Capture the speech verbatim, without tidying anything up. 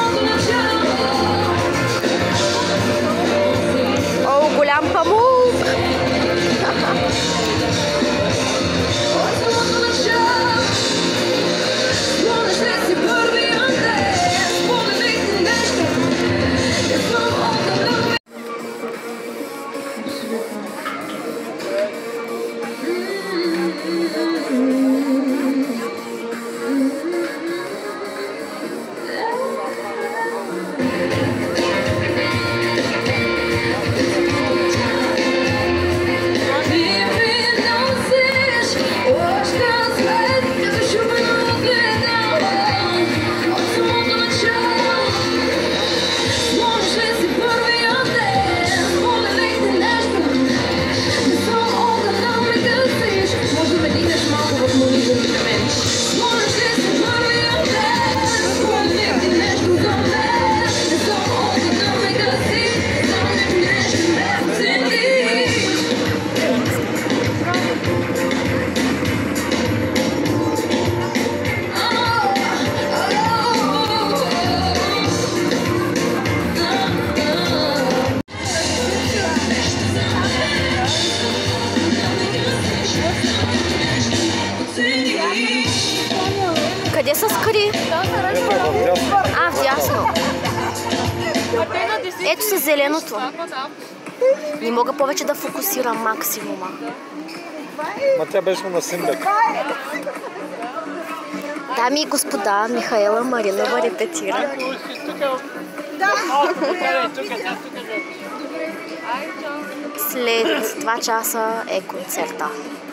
О, голям памук! Къде са скри? А, вдясно. Ето са зеленото. Не мога повече да фокусирам максимума. Ма тя беше на Симбек. Дами и господа, Михаела Маринова репетира. След два часа е концерта.